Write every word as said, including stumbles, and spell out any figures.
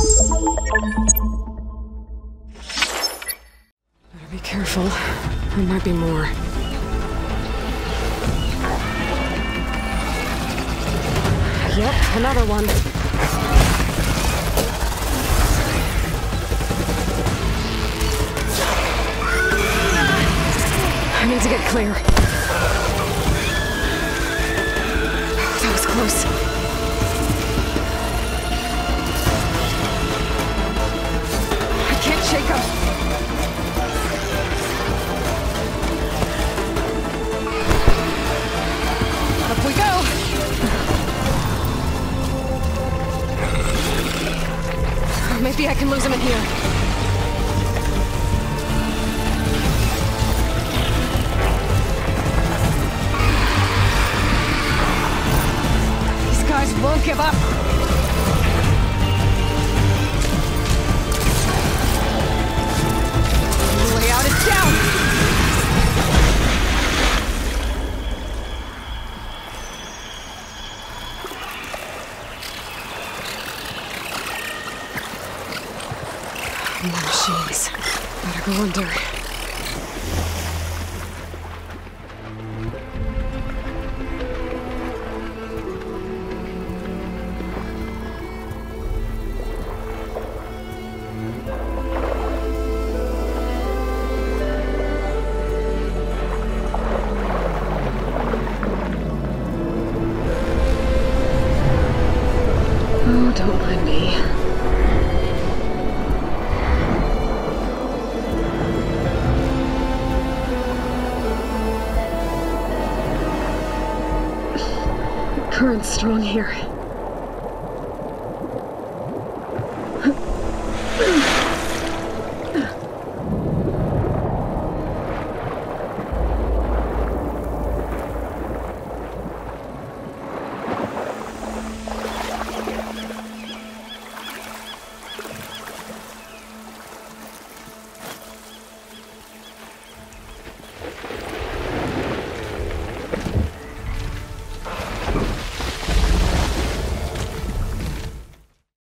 Better be careful. There might be more. Yep, another one. I need to get clear. That was close. I can't shake him. Up we go. Maybe I can lose him in here. These guys won't give up. The way out is down. More machines. Better go under. Oh, don't mind me. Current's strong here.